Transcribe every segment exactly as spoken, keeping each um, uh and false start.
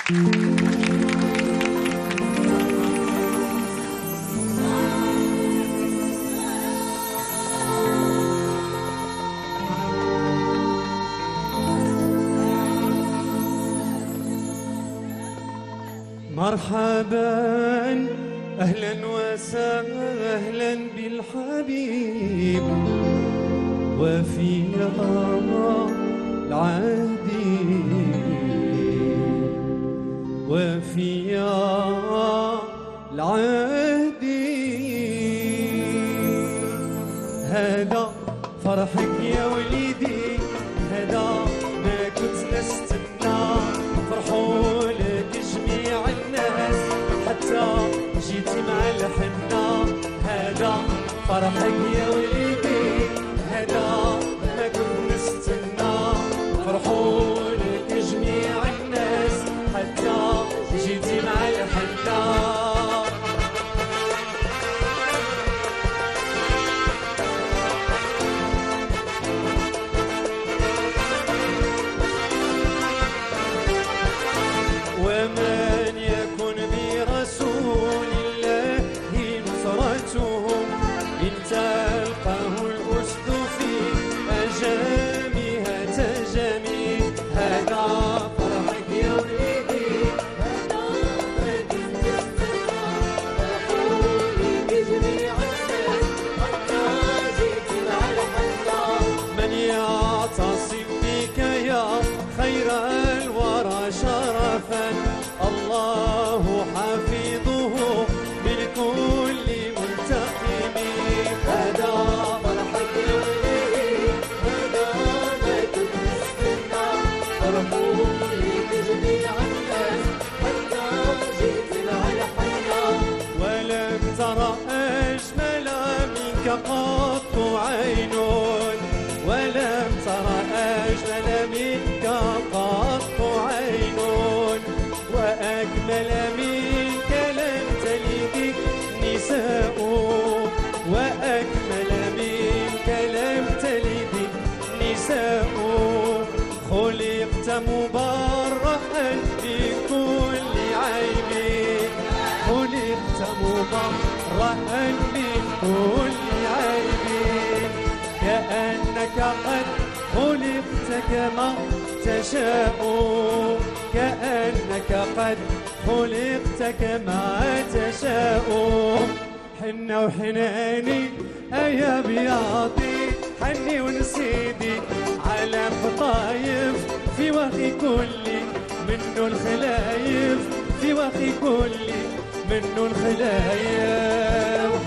مرحبا أهلا وسهلا بالحبيب وفي العهد وفي العهد هذا فرحك يا وليدي، هذا ما كنت نستنى. فرحوا لك جميع الناس حتى جيتي مع الحنة. هذا فرحك يا وليدي، هذا ما كنت نستنى. فرحوا لك جميع الناس حتى جيتي مع الحنة. ومن يكن برسول الله نصرته إن تلقاه الأسد في أجامها تجمي. هذا فرحك يا وليدي، هذا ما كنت نستنى. فرحوا لك جميع الناس حتى جيتي مع الحنة. من يعتصم بك يا خير الورى شرفا، الله حفيظه من كل ملتقم. هذا فرحك يا وليدي، هذا ما كنت نستنى. فرحوا لك جميع الناس حتى جيتي مع الحنة. ولم ترى أجمل منك قط عين، ولم ترى أجمل منك قط عين، وأجمل منك لم تلد النساء، وأجمل منك لم تلد النساء. خلقت مبرأ من كل عيب، خلقت مبرأ من كل عيب. كأنك قد خلقت كما تشاء، كأنك قد خلقت كما تشاء. حنة وحناني أيا بياضي، حني ونسيدي على خطايف في وخي كلي منه الخلايف، في وخي كلي منه الخلايف.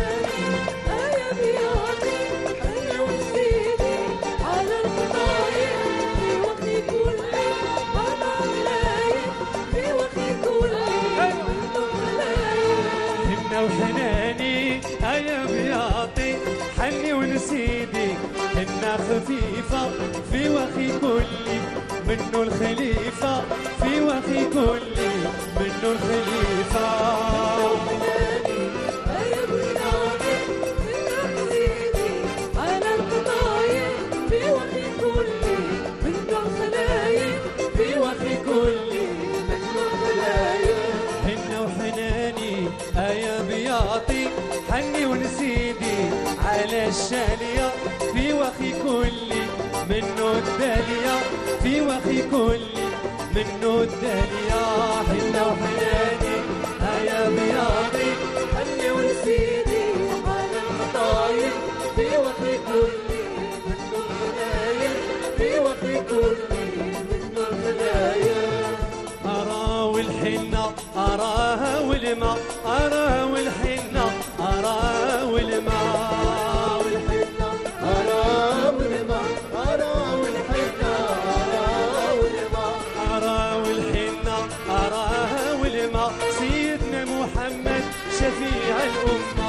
وحناني أيا بياطي حني ونسيدي، حنا خفيفة في وخي كلي منه الخليفة، في وخي كلي منه الخليفة. وحناني أيا بياطي حنا نسيدي على القطايف في وخي كلي منه الخلايف، في وخي كلي منه الخلايف. حنا وحناني أيا بياطي حني ونسيدي على الشالية في وخي كلي منه الدالية، في وخي كلي منه الدالية. حنا وحناني أيا بياطي حني ونسيدي على الخطايف في وخي كلي منه الخلايف، في وخي كلي منه الخلايف. أراوي الحنة أراها والماء، أراوي الحنة أراوي الماء، والحنة أراوي الماء، أراوي الحنة أراوي الماء، أراوي الحنة أراوي الماء. سيدنا محمد شفيع الأمة.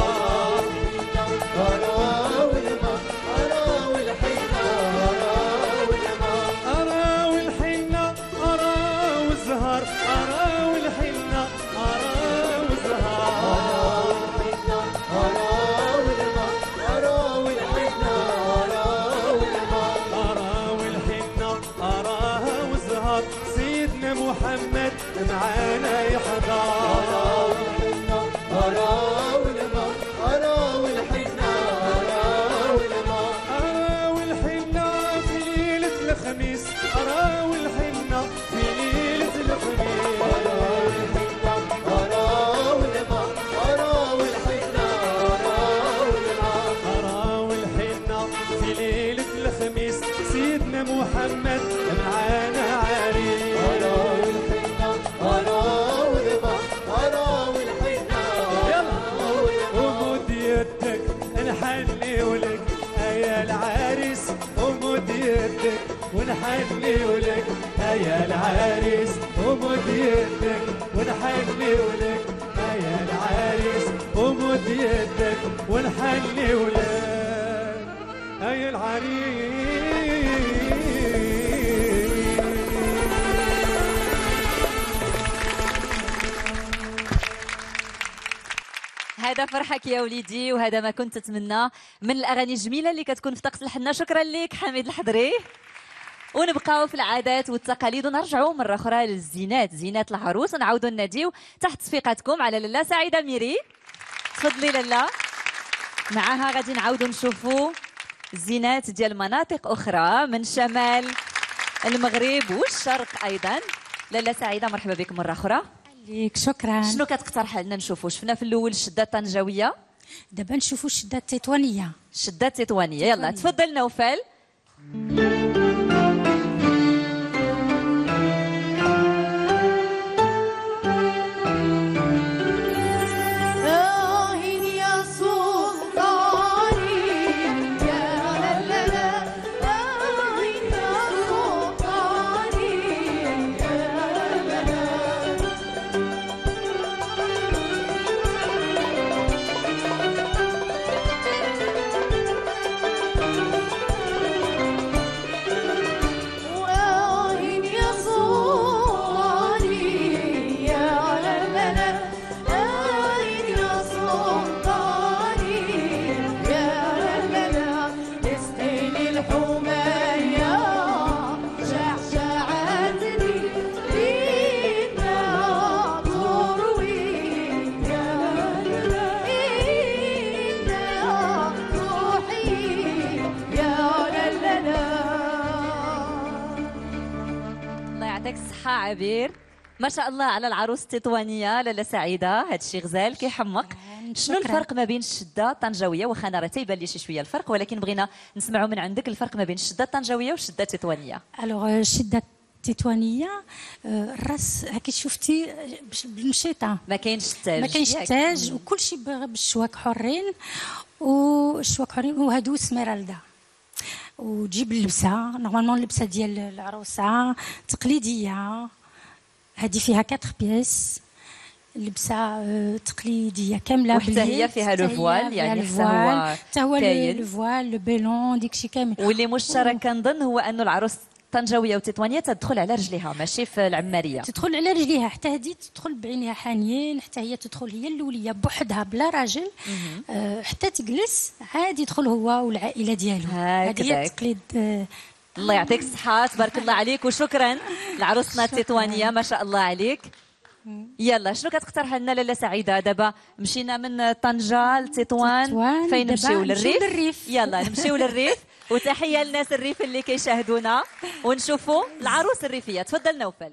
أراوي الماء أراوي الحنة أراوي الماء، أراوي الحنة أراوي الزهر، أراوي الحنة أراوي الزهر، أراوي الماء أراوي الحنة أراوي الماء، أراوي الحنة أراوي الزهر. سيدنا سيدنا محمد معانا يحضر. أراو الماء أراو الحنة أراو الماء أراو الحنة في ليلة الخميس أراو الحنة في ليلة الخميس أراو الحنة أراو الماء أراو الحنة أراو الماء أراو الحنة في ليلة الخميس سيدنا محمد معانا عريس. أراو الحنة أراو الماء أراو يدك نحلي ولك يا العريس ومد يدك ونحلي ولك يا العريس ومد يدك ونحلي ولك يا العريس ومد يدك ونحلي ولك يا العريس. هذا فرحك يا وليدي وهذا ما كنت تتمنى من الاغاني الجميله اللي كتكون في طقس الحنه. شكرا لك حميد الحضري. ونبقاو في العادات والتقاليد ونرجعوا مره اخرى للزينات، زينات العروس، ونعاودوا نناديو تحت تصفيقاتكم على لاله سعيده ميري. تفضلي لاله. معها غادي نعاودوا نشوفوا زينات ديال مناطق اخرى من شمال المغرب والشرق ايضا. لاله سعيده مرحبا بك مره اخرى. ليك شكرا. شنو كتقترح لنا نشوفوا؟ شفنا في الاول الشده الطنجاويه، دابا نشوفوا الشده التطوانيه. الشده التطوانيه، يلا تفضل نوفل. عبير ما شاء الله على العروس التطوانيه لاله سعيده. هذا الشيء غزال كيحمق. شنو الفرق ما بين الشده الطنجاويه؟ واخا انا راه تيبان لي شي شويه الفرق، ولكن بغينا نسمعوا من عندك الفرق ما بين الشده الطنجاويه والشده التطوانيه. الوغ الشده التطوانيه الراس هكا شفتي بالمشيطه، ما كاينش التاج، ما كاينش التاج وكل شيء بالشواك حرين والشواك حرين وهادو سميرالدا. وتجيب اللبسه نورمالمون اللبسه ديال العروسه تقليديه، هذه فيها كاتر بياس، اللبسه تقليديه كامله وحتى هي فيها لو فوال، يعني حتى هو حتى هو لو فوال لو بيلون داكشي كامل. واللي مشترك كنظن هو انه العروس الطنجاويه والتطوانيه تدخل على رجليها ماشي في العماريه، تدخل على رجليها حتى هذه تدخل بعينها حانيين، حتى هي تدخل هي الاوليه بوحدها بلا راجل، أه حتى تجلس عادي يدخل هو والعائله ديالو. هذه هي التقليد. أه الله يعطيك الصحه، تبارك الله عليك وشكرا لعروسنا التطوانيه ما شاء الله عليك. يلا شنو كتقترح لنا لاله سعيده؟ دابا مشينا من طنجه لتطوان، فين نمشيو؟ للريف. يلا نمشيو للريف وتحيه للناس الريف اللي كيشاهدونا ونشوفوا العروس الريفيه. تفضل نوفل.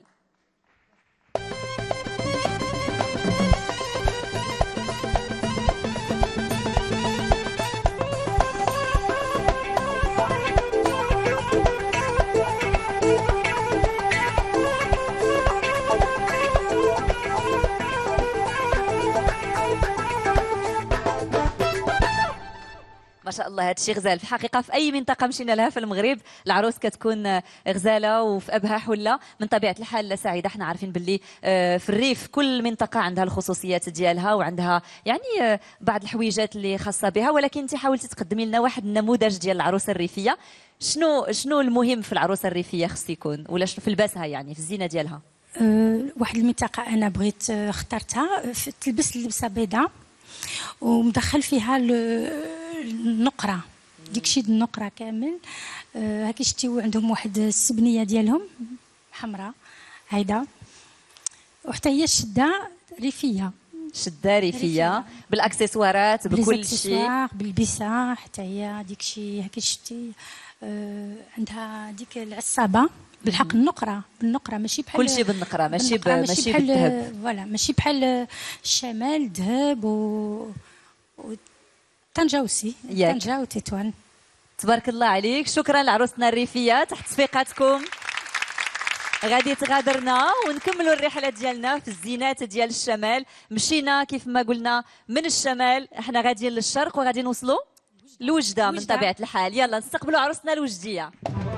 ما شاء الله هذا الشيء غزال في الحقيقه. في اي منطقه مشينا لها في المغرب العروس كتكون غزاله وفي ابها حله. من طبيعه الحال سعيده احنا عارفين باللي في الريف كل منطقه عندها الخصوصيات ديالها وعندها يعني بعض الحويجات اللي خاصه بها، ولكن انت حاولتي تقدمي لنا واحد النموذج ديال العروسه الريفيه. شنو شنو المهم في العروسه الريفيه خص يكون، ولا شنو في لباسها يعني في الزينه ديالها؟ أه واحد المنطقه انا بغيت اخترتها تلبس اللبسه بيضاء ومدخل فيها النقره، ديكشي النقره كامل. أه هاكي شتيو عندهم واحد السبنيه ديالهم حمراء، هيدا. وحتى هي الشده ريفيه، شده ريفيه بالاكسسوارات بكل شيء، بالاكسسوار بالبسه. حتى هي ديك شي هكا شتي آه عندها ديك العصابه بالحق النقره، بالنقره ماشي بحال كل شيء بالنقره، ماشي ب... بالنقرة، ماشي بحال بالذهب. فوالا ماشي بحال الشمال الذهب و, و... طنجة وسي ياك. طنجة وتطوان. تبارك الله عليك. شكرا لعروسنا الريفيه، تحت تصفيقاتكم غادي تغادرنا ونكملوا الرحله ديالنا في الزينات ديال الشمال. مشينا كيف ما قلنا من الشمال، احنا غاديين للشرق وغادي نوصلوا لوجده من وجدة. طبيعه الحال. يلا نستقبلوا عروسنا الوجديه.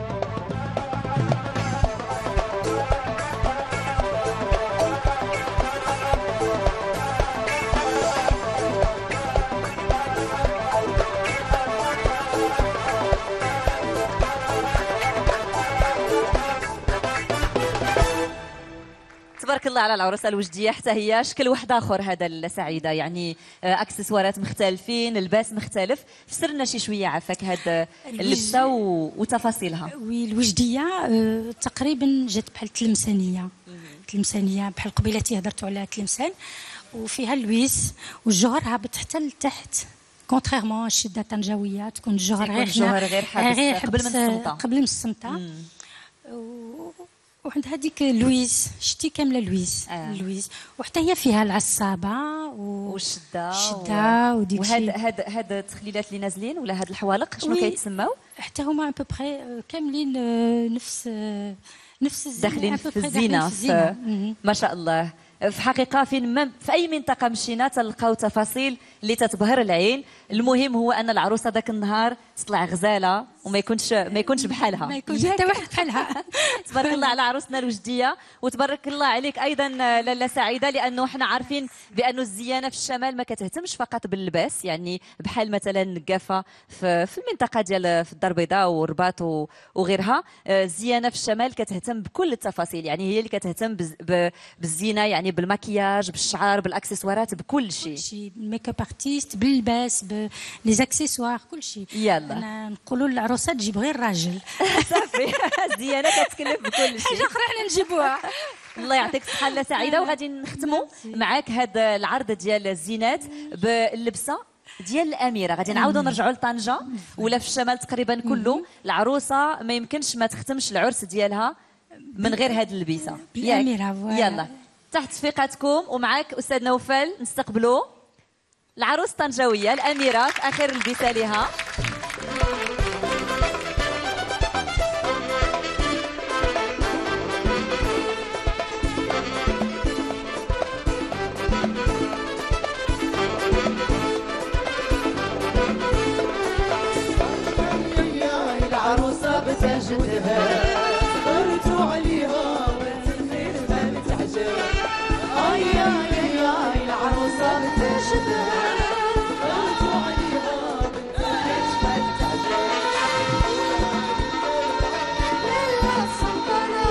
تبارك الله على العروسه الوجديه، حتى هي شكل واحد اخر هذا السعيده، يعني آه، اكسسوارات مختلفين، لباس مختلف. فسرنا شي شويه عافاك هاد اللبسه و... وتفاصيلها. وي الوجديه آه تقريبا جات بحال التلمسانيه، التلمسانيه بحال قبيلتي هضرتوا على تلمسان، وفيها اللويس والجوهر هابط حتى لتحت. كونتريرمون الشده الطنجاويه تكون الجوهر تيكون غير الجوهر غير حابس غير قبل من حبس- الصمتة. قبل من الصمته. و- وعندها ديك لويس، شتي كامله لويس آه. لويس. وحتى هي فيها العصابه و... والشده الشده وديك وهاد الشيء. هاد هاد التخليلات اللي نازلين ولا هاد الحوالق شنو وي. كيتسماو؟ حتى هما ان بوبخي كاملين آه، نفس آه، نفس الزينه داخلين à peu في près داخلين الزينه، في الزينه. في مهم. ما شاء الله. في حقيقه فين ما في اي منطقه مشينا تلقاو تفاصيل اللي تتبهر العين. المهم هو ان العروسه ذاك النهار تطلع غزاله وما يكونش ما يكونش بحالها. ما يكونش حتى واحد بحالها. تبارك الله على عروسنا الوجديه، وتبارك الله عليك ايضا لاله سعيده، لانه احنا عارفين بانه الزيانه في الشمال ما كتهتمش فقط باللباس، يعني بحال مثلا النقافه في في المنطقه ديال في الدار البيضاء والرباط و- وغيرها. آه، الزيانه في الشمال كتهتم بكل التفاصيل، يعني هي اللي كتهتم بز- ب- بالزينه، يعني بالمكياج، بالشعر، بالاكسسوارات، بكل شيء. شي بالميك اب ارتيست، باللباس، بلي زاكسيسوار، كل شيء. يلا. انا نقولوا للعروسه تجيب غير راجل. صافي الزيانه كتكلف بكل شيء. حاجه اخرى حنا نجيبوها. الله يعطيك الصحة لاله سعيدة، وغادي نختموا معاك هذا العرض ديال الزينات باللبسة ديال الأميرة. غادي نعاودوا نرجعوا لطنجة ولا في الشمال تقريبا كله. العروسة ما يمكنش ما تختمش العرس ديالها من غير هذه اللبسة. ياك؟ بالأميرة، فوالا. يلا تحت تصفيقاتكم، ومعاك أستاذ نوفل نستقبلوا العروس الطنجاوية الأميرة في آخر البسة لها. العروسة بتجدها صبرتوا عليها وانت الخير ما بتعجب. اي اي اي العروسة بتجدها صبرتوا عليها وانت الخير ما بتعجب. ليلى السلطنة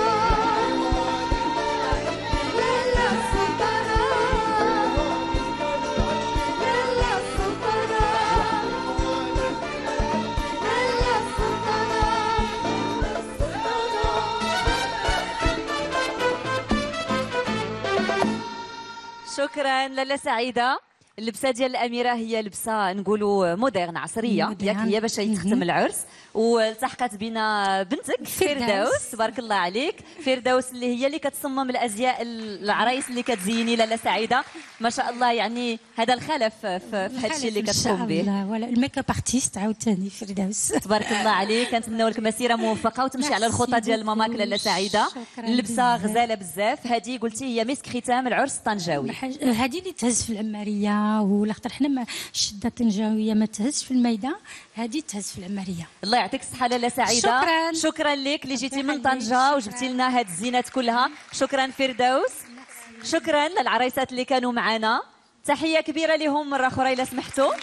ليلى السلطنة ليلى السلطنة ليلى السلطنة. شكرا لاله سعيده. اللبسه ديال الاميره هي لبسه نقولوا مودرن، عصريه، مودرن. ياك هي باش يتختم العرس. والتحقت بنا بنتك فردوس. فردوس، تبارك الله عليك. فردوس اللي هي اللي كتصمم الازياء العرايس اللي كتزيني لاله سعيده، ما شاء الله. يعني هذا الخلف في, في هذا الشيء اللي إن شاء كتقوم به. الله. ولا الميك اب ارتيست عاوتاني فردوس. تبارك الله عليك، كنتمناو لك مسيره موفقه وتمشي على الخطى ميرسي ديال ماماك بوكو. لاله سعيده. شكراً اللبسه بزاف. غزاله بزاف. هذه قلتي هي مسك ختام العرس الطنجاوي. حاج- هذه اللي تهز في العماريه، ولا خاطر حنا ما الشده الطنجاويه ما تهزش في الميدان، هذه تهز في العماريه. الله يعطيك الصحة لاله سعيدة. شكراً. شكرا لك اللي جيتي من ربي يخليك. طنجة وجبتي لنا هاد الزينات كلها. شكرا فردوس. شكرا للعرايسات اللي كانوا معنا. تحية كبيرة لهم مرة أخرى إلا سمحتوا.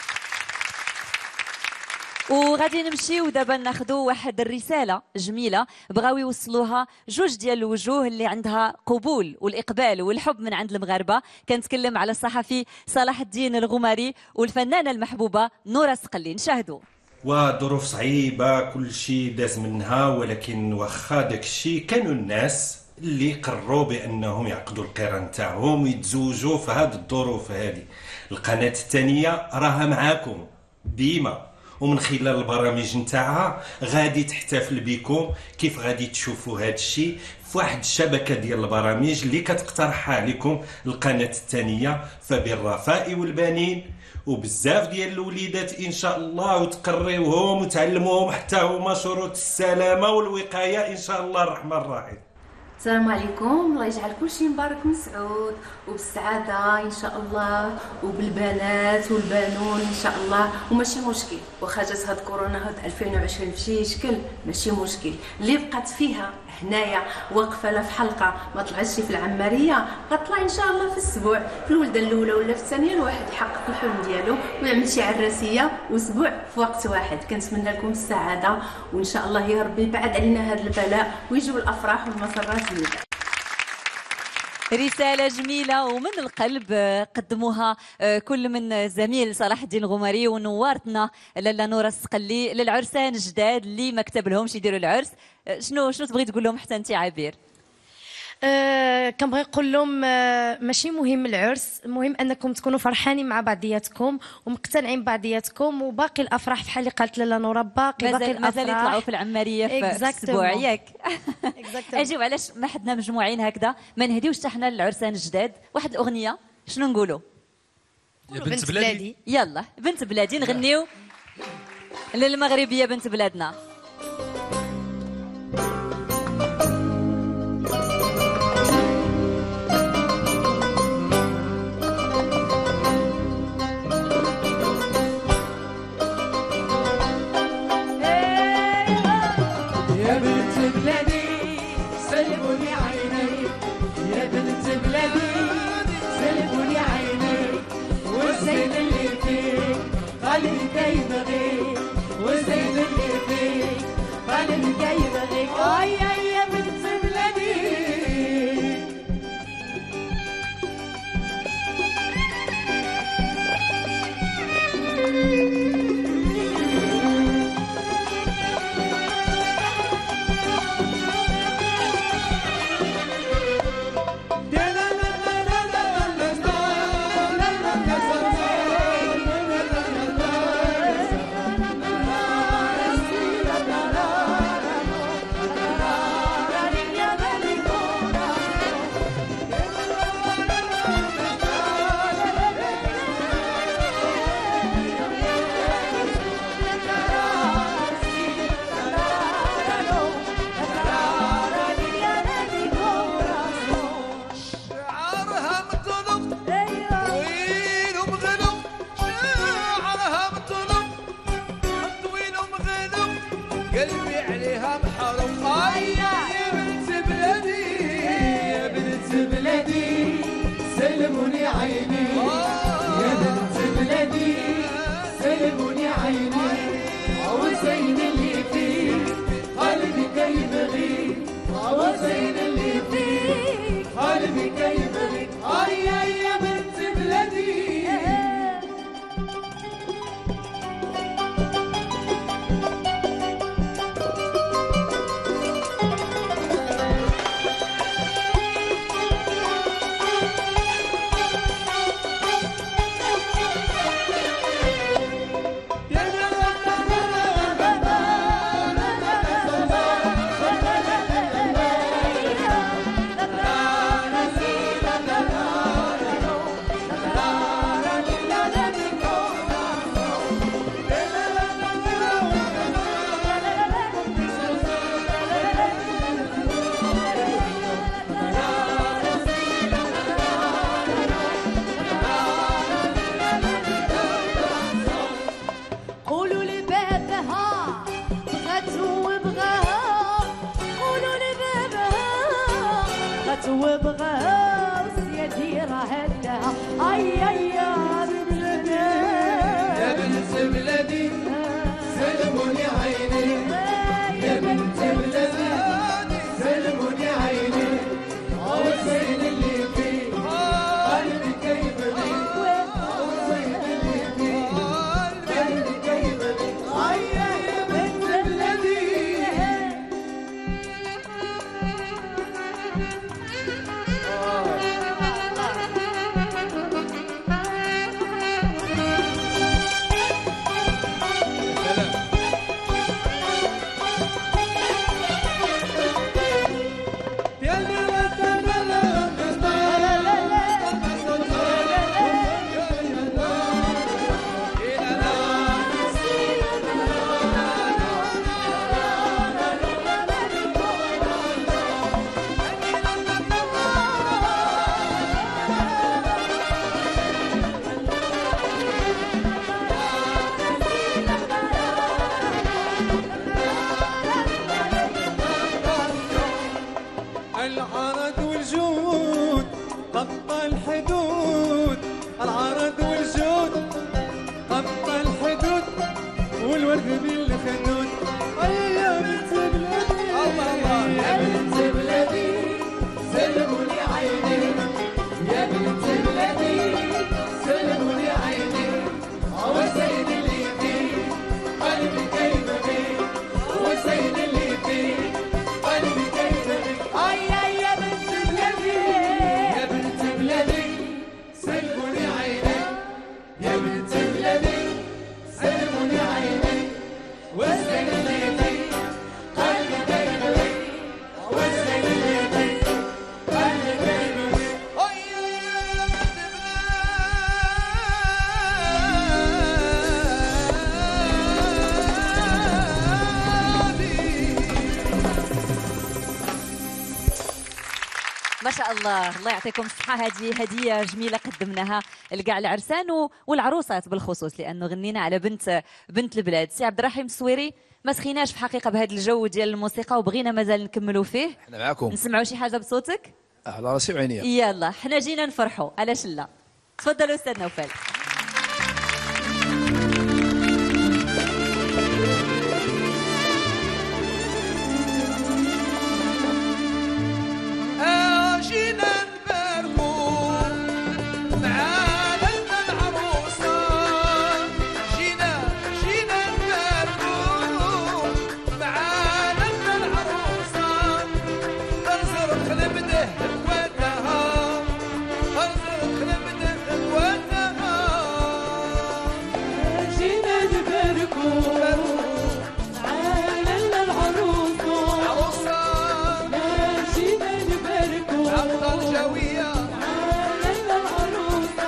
وغادي نمشيو دابا ناخذوا واحد الرساله جميله بغاو يوصلوها جوج ديال الوجوه اللي عندها قبول والاقبال والحب من عند المغاربه. كنتكلم على الصحفي صلاح الدين الغماري والفنانه المحبوبه نورة السقلي. نشاهدوا. وظروف صعيبة كل شيء داز منها، ولكن واخا داك الشيء كانوا الناس اللي قرروا بانهم يعقدوا القران تاعهم ويتزوجوا في هذه الظروف هذه. القناه الثانيه راها معاكم ديما، ومن خلال البرامج نتاعها غادي تحتفل بكم كيف غادي تشوفوا هذا الشيء في واحد الشبكه ديال البرامج اللي كتقترحها لكم القناه الثانيه. فبالرفاء والبنين وبزاف ديال الوليدات ان شاء الله، وتقريوهم وتعلموهم حتى هما شروط السلامه والوقايه ان شاء الله الرحمن الرحيم. السلام عليكم، الله يجعل كل شيء مبارك مسعود وبالسعاده ان شاء الله، وبالبنات والبنون ان شاء الله. وماشي مشكل واخا جات هاد كورونا هاد ألفين وعشرين بشي شكل، ماشي مشكل. اللي بقات فيها هنايا واقفه لا في حلقه ما طلعتش في العماريه، غطلع ان شاء الله في الاسبوع في الولده الاولى ولا في الثانيه الواحد يحقق الحلم ديالو ويعمل شي عراسيه واسبوع في وقت واحد. كنتمنى لكم السعاده وان شاء الله يا ربي يبعد علينا هذا البلاء ويجيو الافراح والمسرات. رسالة جميلة ومن القلب قدموها كل من زميل صلاح الدين الغماري ونوارتنا لاله نورة السقلي للعرسان الجداد اللي ما كتب لهمش يديروا العرس. شنو شنو تبغي تقول لهم حتى انت عبير؟ أه كنبغي نقول لهم أه ماشي مهم العرس، المهم انكم تكونوا فرحانين مع بعضياتكم ومقتنعين بعضياتكم، وباقي الافراح بحال اللي قالت لاله نورة باقي باقي الافراح مازال يطلعوا في العماريه في الاسبوع ياك. اجيو علاش ما حدنا مجموعين هكذا ما نهديوش حتى حنا للعرسان الجداد واحد الاغنيه؟ شنو نقولوا؟ يا بنت بلادي. يلا بنت بلادي نغنيو للمغربيه بنت بلادنا. وبغاها وسيدي راه هداها. اي اي يا بنت بلادي سلموني عيني، يا بنت بلادي سلموني عيني، وزين اللي فيه قلبي كيبغي، وزين اللي فيه قلبي كيبغي. اي يا بنت بلادي العرض والجود قطع الحدود، العرض والجود قطع الحدود، والورد بالخدود. يا بنت بلادي الله الله يا بنت بلادي سلموا لي عيني، يا بنت بلادي سلموا لي عيني، وزين اللي فيه قلبي كيف بيه، وزين اللي فيه قلبي كيف بيه. يا بنت بلادي يا بنت بلادي سلموا لي عيني، يا بنت بلادي سلموا لي عيني، وزين اللي فيه قلبي كيف بيه، وزين اللي فيه قلبي كيف بيه. يا بنت ما شاء الله، الله يعطيكم الصحة. هذه هدية جميلة قدمناها لكاع العرسان و- والعروسات بالخصوص، لأنه غنينا على بنت بنت البلاد. سي عبد الرحيم السويري، ما سخيناش في حقيقة بهذا الجو ديال الموسيقى وبغينا مازال نكملوا فيه. احنا معاكم نسمعوا شي حاجة بصوتك؟ على راسي وعينيا. يلا حنا جينا نفرحوا، علاش لا؟ تفضلوا أستاذ نوفل. جينا نباركوا معانا العروسة، جينا جينا نباركوا معانا العروسة، تنزرق نبده هواتها، تنزرق نبده هواتها. جينا نباركوا معانا العروسة، عروسة جينا نباركوا عقد الجوية معانا العروسة،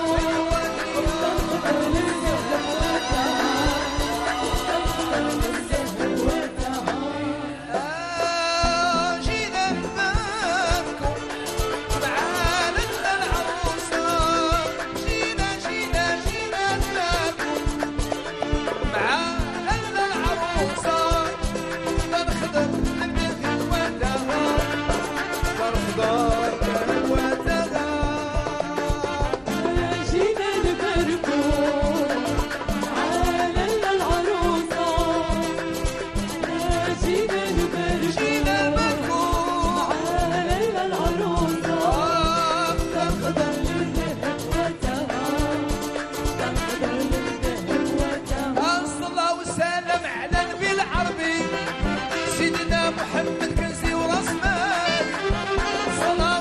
جينا نباركوا معانا العروسة، جينا جينا جينا نباركوا معانا العروسة، تنخدم نبده هواتها، فرخدار هواتها. جينا نباركوا معانا العروسة، جينا نباركوا جينا نباركوا معانا العروسة، تنخدم نبده هواتها، تنخدم نبده هواتها. الصلاة والسلام على النبي العربي سيدنا محمد كنزي وراس مال. صلاة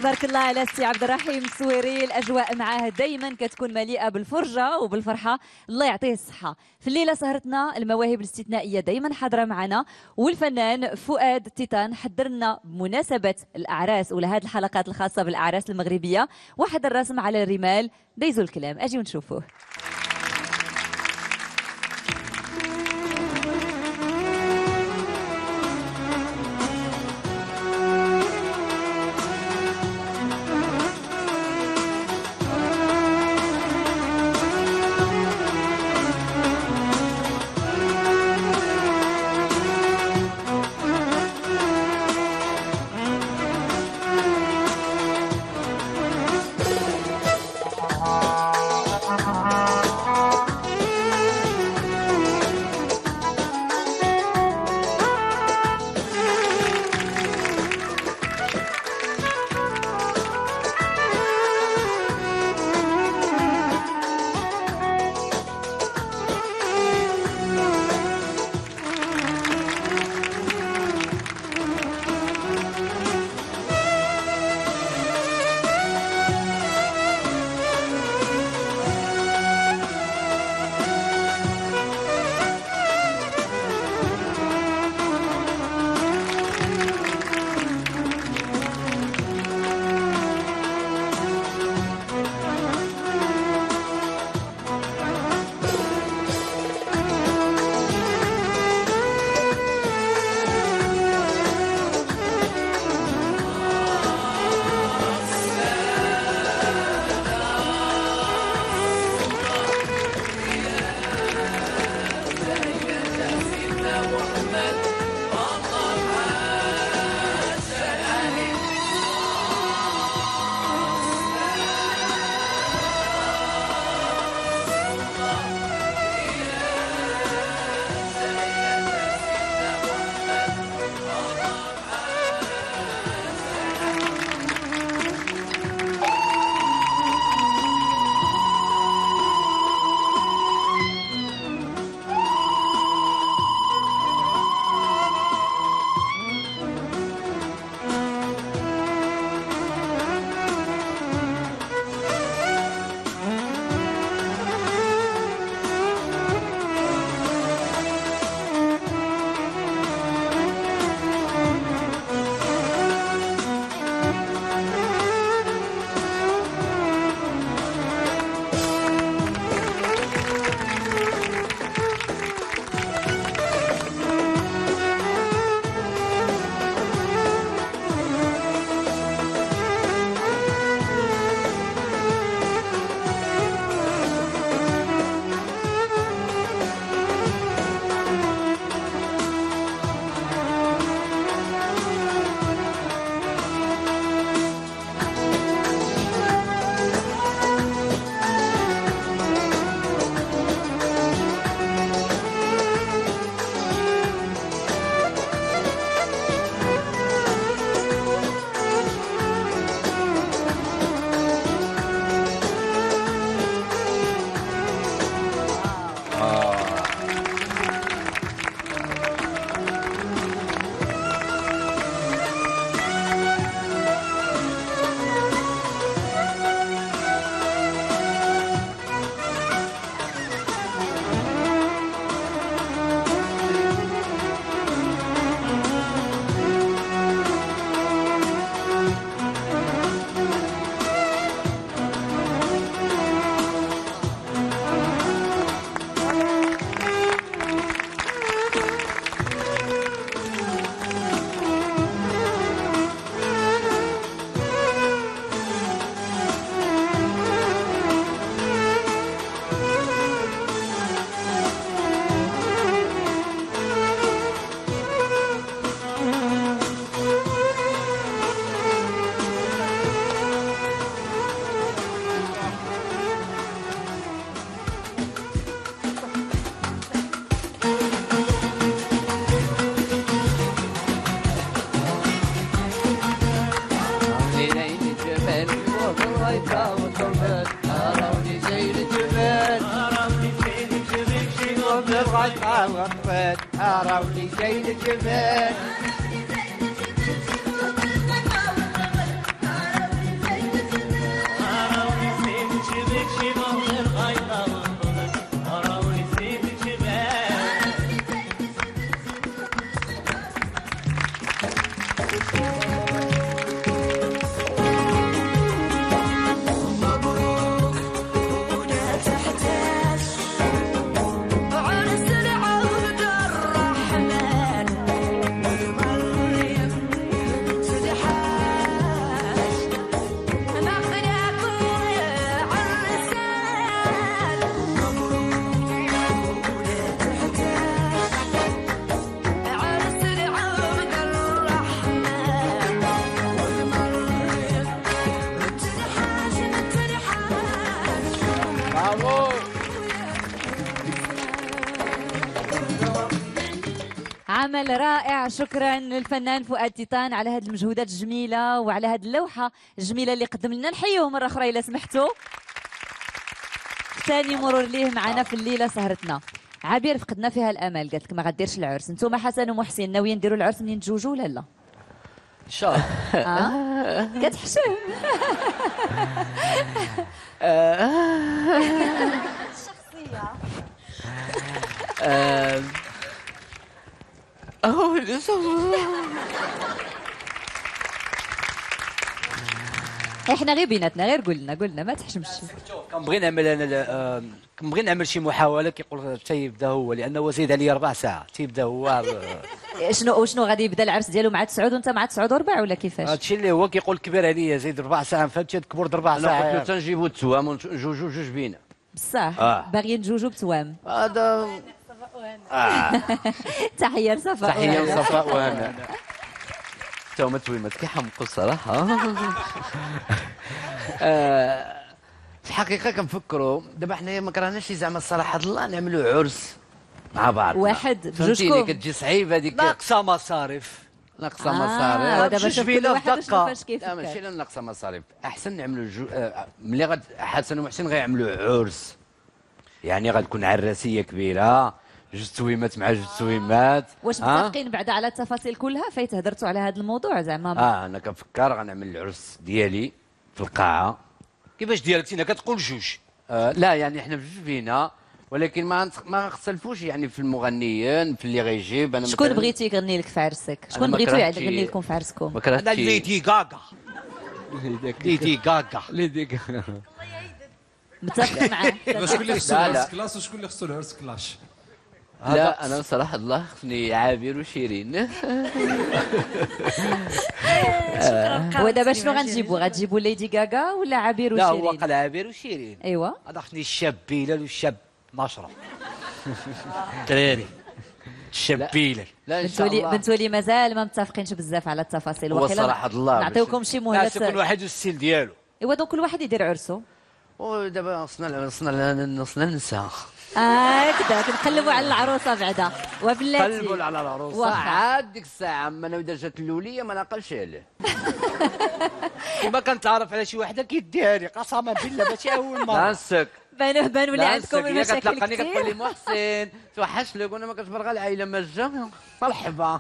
تبارك الله على سي عبد الرحيم السويري. الاجواء معاه دائما كتكون مليئه بالفرجه وبالفرحه، الله يعطيه الصحه. في الليله سهرتنا المواهب الاستثنائيه دائما حاضره معنا، والفنان فؤاد تيتان حضر لنا بمناسبه الاعراس ولا هذه الحلقات الخاصه بالاعراس المغربيه واحد الرسم على الرمال. دايزوا الكلام، اجي ونشوفوه. الغطا وقفت راولي زين الجبال عمل رائع. شكرا للفنان فؤاد تيتان على هذه المجهودات الجميله وعلى هذه اللوحه الجميله اللي قدم لنا. نحيوه مره اخرى الا سمحتوا. ثاني مرور ليه معنا في الليله سهرتنا. عبير فقدنا فيها الامل، قالت لك ما غديرش العرس. انتم حسن ومحسن ناويين ديروا العرس منين تزوجوا ولا لا؟ ان شاء الله. اه كتحشم. الشخصيه أهو احنا غير بيناتنا، غير قلنا قلنا ما تحشمش. كنبغي نعمل انا كنبغي نعمل شي محاوله كيقول تيبدا هو، لانه زيد عليا ربع ساعه تيبدا هو. شنو شنو غادي يبدا العرس ديالو مع تسعود وانت مع تسعود وربع ولا كيفاش؟ هادشي اللي هو كيقول كبير عليا زيد ربع ساعه، فهمتي كبر ربع ساعه. انا قلت له تنجيبو التوام ونجوجو جوج بينا بصح آه. باغيين تجوجوا بتوام. هذا اه تحيه لصفاء. تحيه لصفاء وهنا. تا هما تويمات كيحمقوا الصراحه. آه، في الحقيقه كنفكروا دابا حنايا ما كرهناش زعما الصراحه الله نعملوا عرس مع بعض واحد فهمتيني بجوجكم. كتجي صعيبه هذيك ناقصه مصاريف ناقصه آه، مصاريف. دابا شوف كل واحد شوف فاش لا ماشي كيفكر. لا ناقصه مصاريف، احسن نعملوا جو... آه، ملي غد حسن ومحسن غيعملوا عرس يعني غتكون عراسيه كبيره، جوج تويمات مع جوج تويمات. واش آه؟ متفقين بعدا على التفاصيل كلها فايت هضرتوا على هذا الموضوع زعما؟ اه انا كنفكر غنعمل العرس ديالي في القاعه. كيفاش ديالك انت كتقول جوج؟ آه لا يعني احنا بجوج بينا، ولكن ما ما نختلفوش يعني في المغنيين في اللي غيجيب. انا شكون مثلاً بغيتي يغني لك في عرسك؟ أنا شكون ما بغيتو كرهتش- يغني لكم في عرسكم؟ ما انا كرهتش ليدي غاغا. ليدي غاغا. ليدي متفق معاه. شكون اللي خصو لا، لا. العرس كلاس وشكون اللي خصو العرس كلاش؟ لا انا صراحه الله خصني عابر وشيرين. ودابا شنو غنجيبوا؟ غتجيبوا ليدي غاغا ولا عبير لا هو وشيرين؟ قال عابر وشيرين. ايوا هذا خصني الشاب بلال والشاب نشره. دراري الشاب بلال. لا ان شاء بنتولي الله. بنتولي مازال ما متفقينش بزاف على التفاصيل. هو وقيلا صراحة الله نعطيوكم شي لا مهلات. كل واحد والستيل ديالو. ايوا دونك كل واحد يدير عرسو. ودابا خصنا خصنا خصنا ننسى هكذا كنقلبوا على العروسه بعدا وبلاتي. قلبوا على العروسه واخا. عاد ديك الساعه اما انا اذا جات اللوليه ما ناقلش عليه. كيما كنتعرف على شي وحده كيديها لي قسما بالله ماشي اول مره. نسك بانوه بان ولا عندكم هي المشاكل كتلقاني كتقول لي كثير. محسن توحش لك وانا ما كتبرغ العائله ما جا مرحبا.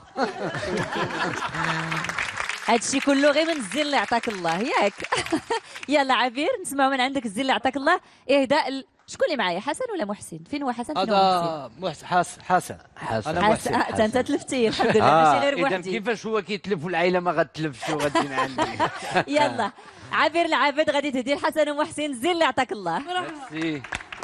هادشي كله غير من الزين اللي عطاك الله ياك. يلا عبير نسمعوا من عندك الزين اللي عطاك الله. اهداء ال... شكون اللي معايا حسن ولا محسن؟ فين هو حسن؟ فين هو هذا محسن حسن حسن حسن انا محسن؟ محسن. حسن انت تلفتي الحمد لله اه ماشي غير اذا بوحدي. كيفاش هو كيتلف والعائله ما غتلفش وغتجي عندي. يلا عبير العابد غادي تهدي لحسن ومحسن الزين اللي عطاك الله. ميرسي.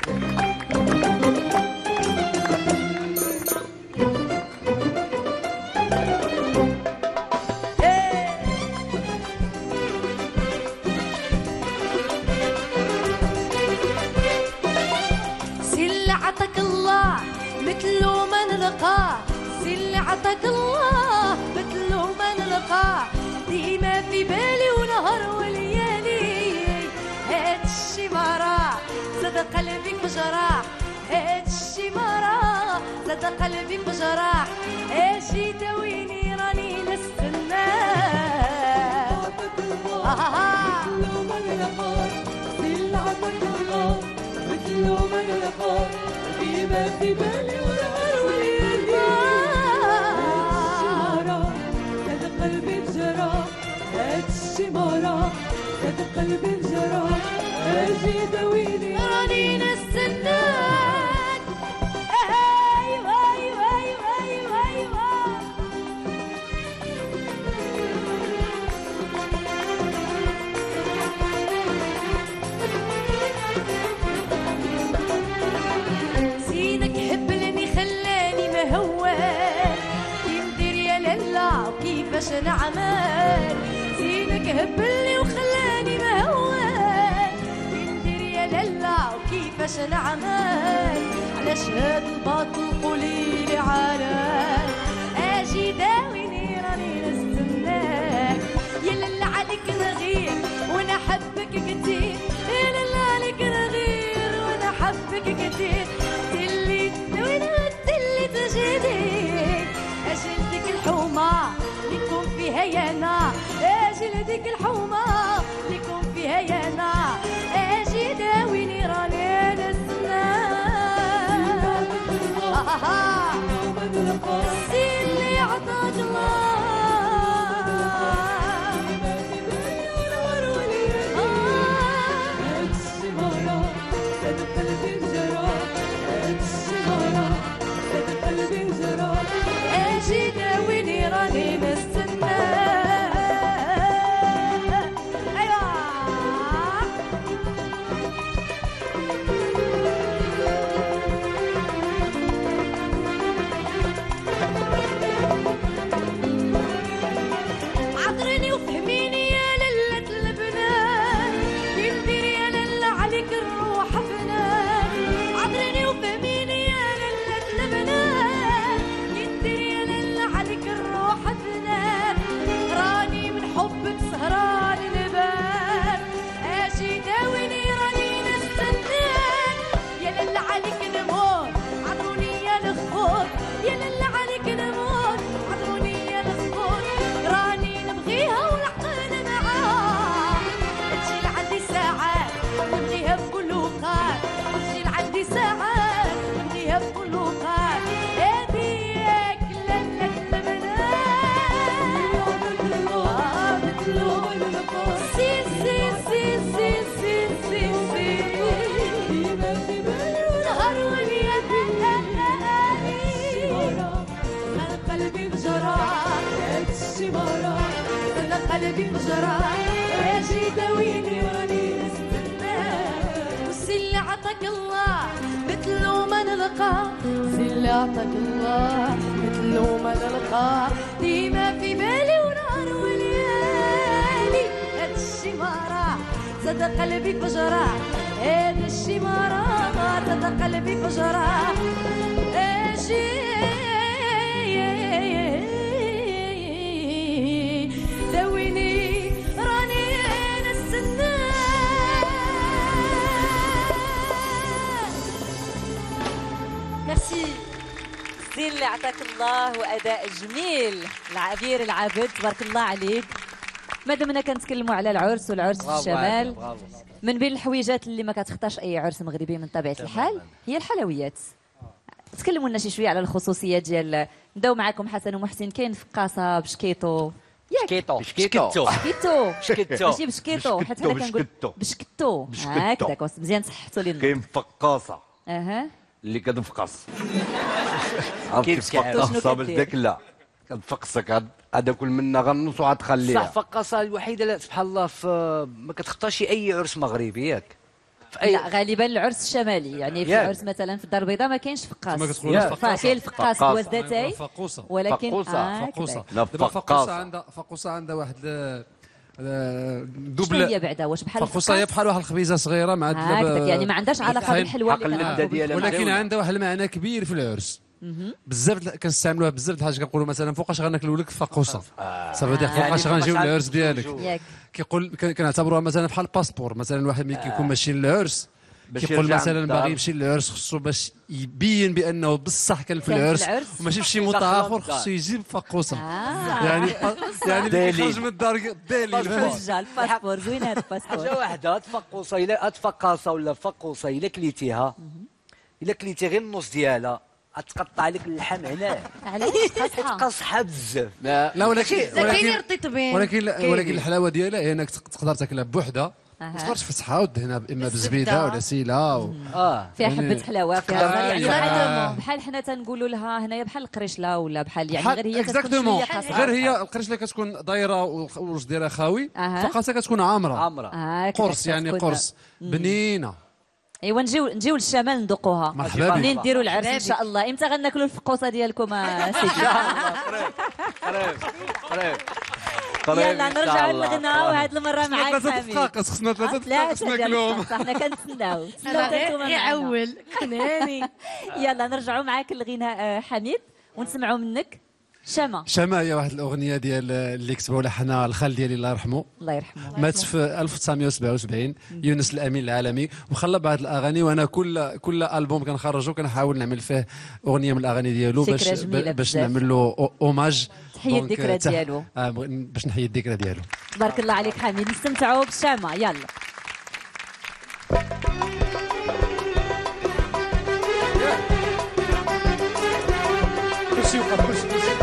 سي اللي عطاك الله مثلو ما نلقاه، سي اللي عطاك الله مثلو ما نلقاه، ديما في بالي ونهار وليالي. هادشي ما راه زاد قلبي بجراح، هادشي ما راه زاد قلبي بجراح، اجي داويني راني نستناك. آه مثلو ما نلقاه، سي اللي عطاك الله مثلو ما نلقاه، ديما في بالي ونهار وليالي. هادشي ما راه زاد قلبي بجراح، هادشي ما راه زاد قلبي بجراح، اجي داويني راني نستناك. ايوا ايوا ايوا ايوا ايوا زينك هبلني خلاني مهوان، يندير يا لالا وكيفاش نعمل. زينك هبلني وخلاني مهوان، يندير يا لالا وكيفاش نعمل. علاش هاد الباطل قوليلي علاش، اجي داويني راني نستناك. يا لالا عليك نغير وانا حبك كتير، يا لالا عليك نغير وانا حبك هذيك الحومة ليكون فيها يانا اجي داويني راني نستنى السي اللي عطاك الله اجي داويني راني نستنى ايوا عطريني وفهميني يا ليلة البنات يندير يا ليلة عليك الروح فنان عطريني وفهميني يا ليلة البنات يندير يا ليلة عليك الروح فنان راني من حبك سهران نبات اجي داويني راني نستناك يا ليلة عليك نموت عطروني يا الخوت يا ليلة عليك نموت عطروني يا الخوت راني نبغيها والعقل معاها تجي لعندي ساعات نبغيها بكل وقت تجي لعندي ساعات نبغيها بكل وقت هذيك ليلة البنات سي سي سي سي سي سي سي نهار وليل انا قلبي بجراح الشمارة انا قلبي بجراح اجي داويني راني نستنى والسي اللي عطاك الله مثلو ما نلقى السي اللي عطاك الله مثلو ما نلقى ديما في بالي ونهار وليالي هاد الشمارة زاد قلبي بجراح هاد الشمارة زاد قلبي بجراح اجي داويني راني نستنى ميرسي سي اللي عطاك الله واداء جميل العبير العابد تبارك الله عليك. مادامنا كنتكلموا على العرس والعرس في الشمال من بين الحويجات اللي ما كتخطاش اي عرس مغربي من طبيعه الحال هي الحلويات. تكلموا لنا شي شويه على الخصوصيات ديال نبداو معكم حسن ومحسن. كاين فقاصه بشكيطو بشكيطو بشكيطو بشكيطو بشكيطو ماشي بشكيطو حيت حنا كنقول بشكتو هكذاك مزيان صحتوا لنا. كاين فقاصه اها اللي كتفقص عرفتي كيف كيف فقاصه بداك لا كتفقصك هذا كل منا غنص وغتخليها. صح فقاصه الوحيده لا سبحان الله في ما كتخطاش اي عرس مغربي ياك في أي... لا غالبا العرس الشمالي يعني في العرس مثلا في الدار البيضاء ما كاينش فقاص. كما كتقولوا فقاصه كاين الفقاص بوزدتاي فقوصه ولكن فقوصه آه فقوصه لا دابا فقوصه فقاصه عندها فقوصه عندها واحد دوبل. شنو هي بعدا واش بحال فقوصه هي بحال واحد الخبيزه صغيره مع هكذاك يعني ما عندهاش علاقه بالحلوى اللي كنعرفوا ولكن عندها واحد المعنى كبير في العرس. بزاف كنستعملوها بزاف د الحاجات كنقولوا مثلا فوقاش غناكلوا لك فقوصه صافي ديك فوقاش غنجيو للعرس ديالك كيقول كنعتبروها مثلا بحال باسبور. مثلا الواحد ملي كيكون ماشي للعرس كيقول مثلا باغي يمشي للعرس خصو باش يبين بانه بصح كان في العرس وماشي في شي موطا اخر خصو يجيب فقوصه. يعني يعني اللي كيخرج من الدار ديالي الباسبور زوين هذا الباسبور. حاجه واحده تفقوصه الا تفقاصه ولا فقوصه الا كليتيها الا كليتي غير النص ديالها غتقطع لك اللحم هنا علاش تقصحها بزاف. لا لا ولكن كاين رطيطبين ولكن ولكن الحلاوه ديالها هي انك تقدر تاكلها بوحدها ما تقدرش تفتحها ودهنها اما بزبيده ولا سيله و... اه فيها حبه حلاوه فيها يعني آه. بحال حنا تنقولوا لها هنايا بحال القريشله ولا بحال يعني غير هي كتكون شويه قاصحه. غير هي القريشله كتكون دايره والوجه ديالها خاوي أه. فقاصه كتكون عامره عامره قرص يعني قرص بنينه. ايوا نجيو نجيو للشمال ندوقوها مرحبا بك. منين نديروا العرس ان شاء الله. امتى غناكلوا الفقوصه ديالكم سيدي؟ قريب قريب يلا نرجعوا للغنى وهاد المره معاك ثلاثه حميد. دقائق خصنا ثلاثه دقائق ناكلوهم. حنا كنتسناو يعول كناني. يلا نرجعوا معاك للغناء حميد ونسمعوا منك شمع. شمع هي واحد الاغنيه ديال اللي كتبها ولحنها الخال ديالي الله يرحمه. الله يرحمه. مات في ألف وتسعمائة وسبعة وسبعين يونس الامين العالمي وخلى بعض الاغاني وانا كل كل البوم كنخرجو كنحاول نعمل فيه اغنيه من الاغاني ديالو باش باش نعمل له اوماج. تحيي الذكرى ديالو. باش نحيي الذكرى ديالو. تبارك الله عليك حميد. نستمتعوا بالشامه يلا. كلشي وقف كلشي كلشي.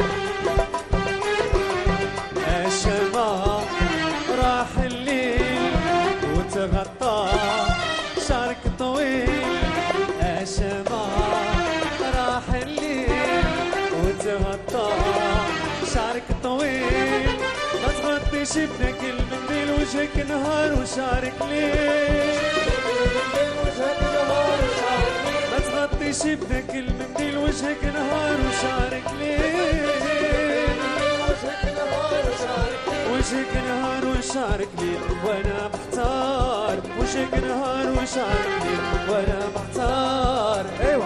الشمع راح الليل وتغطى شعرك طويل. الشمع راح الليل وتغطى شعرك طويل. ما تغطيش بدك المنديل وجهك نهار وشعرك ليل. ما تغطيش بدك المنديل وجهك نهار وشعرك ليل. وجهك نهار وشعرك ليل وانا محتار. وجهك نهار وشعرك ليل وانا محتار. ايوه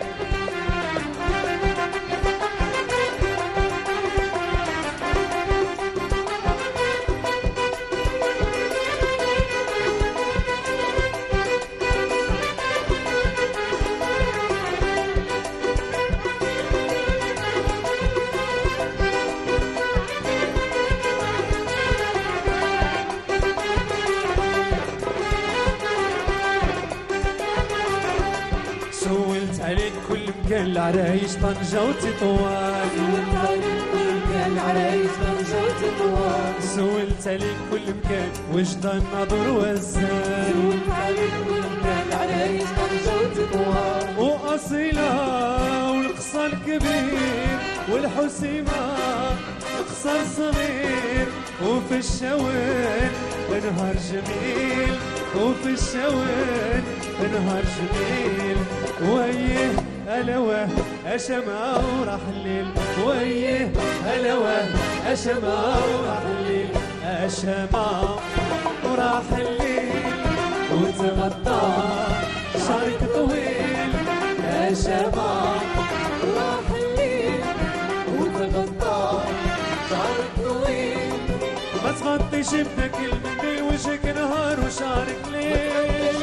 عليك كل مكان العرايش طنجة وتطوان. سولت عليك كل مكان العرايش طنجة وتطوان. سولت عليك كل مكان وجدان ناظر وزان. سولت عليك كل مكان العرايش طنجة وتطوان. وأصيلة والقصر كبير والحسيمة قصر صغير. وفي الشوان نهار جميل. وفي الشوان نهار جميل. ويه ألوه أشمع وراح الليل. ويه ألوه أشمع وراح الليل. أشمع وراح الليل وتغطى شعرك طويل. أشمع وراح الليل وتغطى شعرك طويل. ما تغطيش بدك المنديل وجهك نهار وشعرك ليل.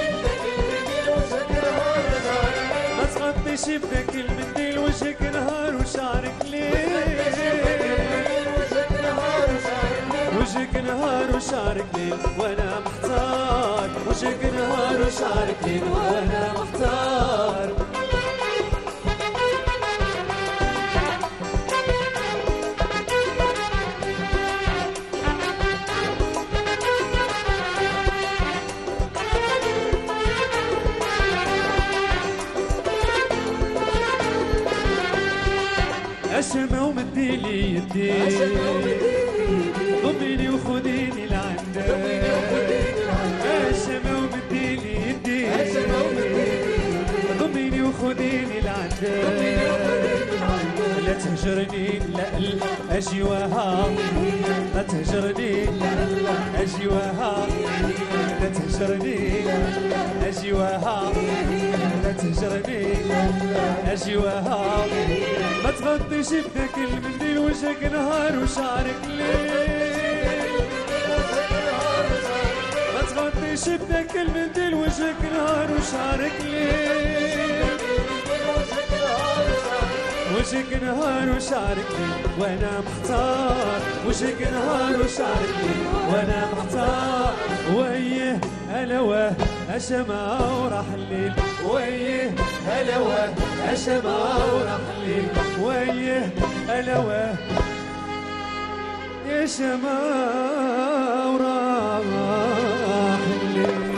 ما تغطيش بدك المنديل وجهك نهار وشعرك ليل. وجهك نهار وشعرك ليل وانا محتار. وجهك نهار وشعرك ليل وانا محتار. أشمع ومديلي يدي. ضميني وخديني لعندك. أشمع ومديلي يدي. ضميني وخديني لعندك. لا تهجرني لا لا أجي وها. لا تهجرني لا لا أجي وها. لا تهجرني أجي وها. لا تهجرني أجي وها. ما تغطيش بدك المنديل وجهك نهار وشعرك ليل. ما تغطيش بدك المنديل وجهك نهار وشعرك ليل. وجهك نهار وشعرك ليل وانا محتار. وجهك نهار وشعرك ليل وانا محتار. ويه ألوه أشمع وراح الليل. ويه ألوه أشمع وراح الليل. ويه ألوه يا شمع وراح الليل.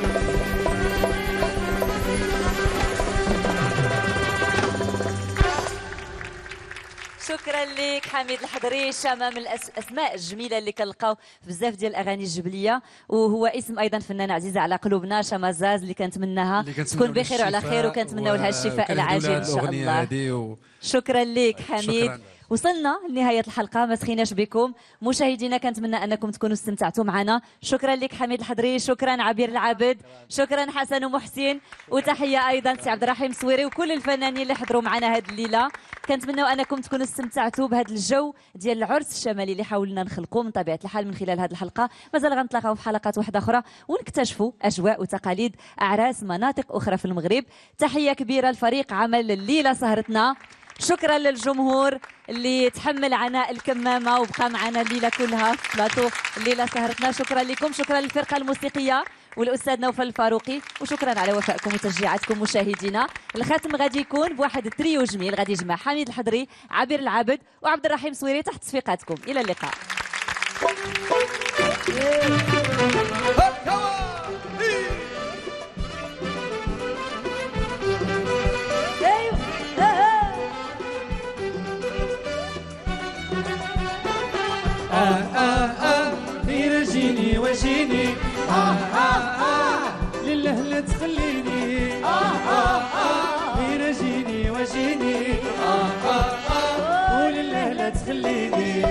شكرا لك حميد الحضري. شامة من الاسماء الجميله اللي كنلقاو في بزاف ديال الاغاني الجبليه، وهو اسم ايضا فنانه عزيزه على قلوبنا، شامة زاز، اللي كنتمناها تكون بخير وعلى خير، وكنتمناو لها الشفاء العاجل ان شاء الله. و... شكرا لك حميد. شكرا. وصلنا لنهاية الحلقة، ما سخيناش بكم مشاهدينا، كنتمنى أنكم تكونوا استمتعتوا معنا. شكرا لك حميد الحضري، شكرا عبير العابد، شكرا حسن ومحسن، وتحية أيضا سي عبد الرحيم سويري وكل الفنانين اللي حضروا معنا هذه الليلة. كنتمنوا أنكم تكونوا استمتعتوا بهذا الجو ديال العرس الشمالي اللي حاولنا نخلقوه من طبيعة الحال من خلال هذه الحلقة. مازال غنتلاقاو في حلقات واحدة أخرى ونكتشفوا أجواء وتقاليد أعراس مناطق أخرى في المغرب. تحية كبيرة لفريق عمل الليلة سهرتنا، شكرا للجمهور اللي تحمل عناء الكمامه وبقى معنا الليله كلها في بلاطو الليله سهرتنا. شكرا لكم، شكرا للفرقه الموسيقيه والاستاذ نوفل الفاروقي، وشكرا على وفائكم وتشجيعاتكم مشاهدينا. الختم غادي يكون بواحد التريو جميل غادي يجمع حميد الحضري، عبير العابد وعبد الرحيم سويري تحت تصفيقاتكم. الى اللقاء. آه آه آه غير جيني وجيني آه آه آه لله لا تخليني آه آه آه غير جيني وجيني آه آه آه ولله لا تخليني.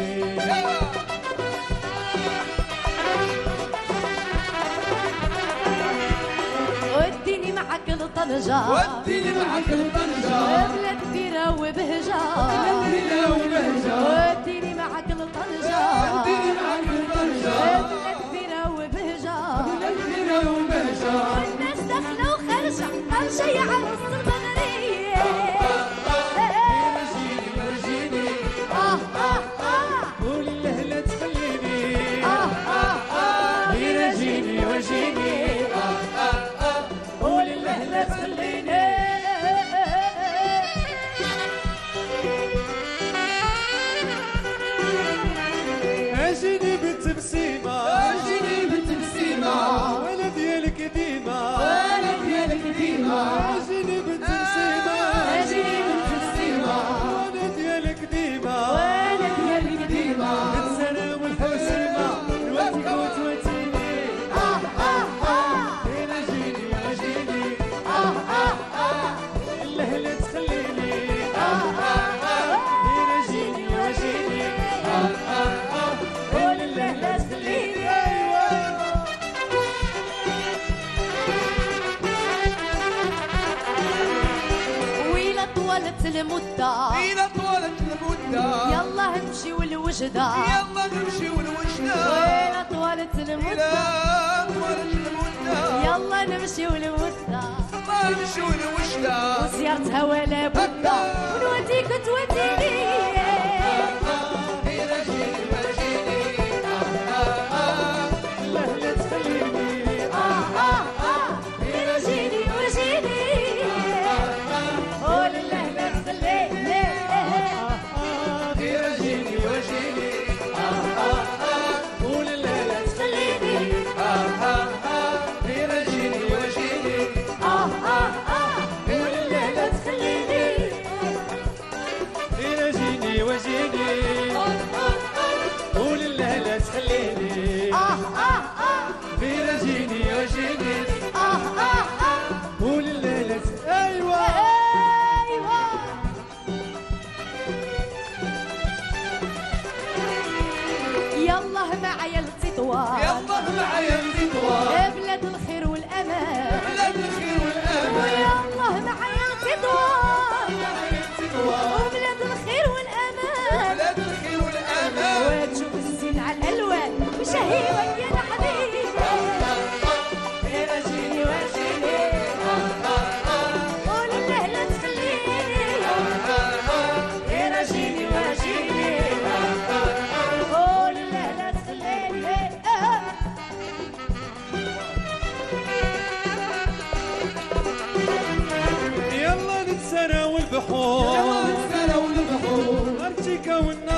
وديني معك لطنجة وديني معك لطنجة بلاد كبيرة وبهجة بلاد كبيرة وبهجة وديني معك لطنجة وديني معك لطنجة بلاد كبيرة وبهجة بلاد كبيرة وبهجة والناس داخلة وخارجة طنجة يا عروس المغرية. جيني وجيني آه آه آه ولله لا تخليني آه آه آه غير جيني وجيني آه آه آه ولله لا تخليني. اجيني بالتبسيمة اجيني بالتبسيمة ولا ديالك ديما ولا ديالك ديما اجيني بالتبسيمة اجيني بالتبسيمة ولا ديالك ديما ولا ديالك ديما السنة والحسيمة نواتك وتواتيني آه آه آه غير جيني وجيني آه آه آه الله لا تخليني آه آه آه غير جيني وجيني آه آه آه ولله لا تخليني. ويلا طولت المدة إذا طولت المدة يلا نمشي والوجدة يلا نمشي والوجدة ويلا طولت المدة إذا طولت المدة يلا نمشي والوجدة يلا نمشي والوجدة وزيارتها ولا بده ونوديك توديني. غير جيني وجيني آه آه آه الله لا تخليني آه آه آه غير جيني وجيني ولله لا تخليني. غير جيني وجيني آه آه آه ولله لا تخليني آه آه آه غير جيني وجيني آه آه آه ولله لا تخليني. غير جيني وجيني ولله لا تخليني آه آه آه غير جيني وجيني آه آه آه ولله لا ت- أيوة أيوة. يلا معايا التطوار يلا معايا التطوار بلاد الخير والأمان بلاد الخير والأمان ويلا معايا التطوار التطوار وبلاد الخير والأمان بلاد الخير والأمان وتشوف الزين على الألوان وشهيوة يا حبيبي غير جيني وجيني ولله لا تخليني غير جيني وجيني ولله لا تخليني. يلا نتسنى والبحور يلا نتسنى والبحور أرتيكا والنار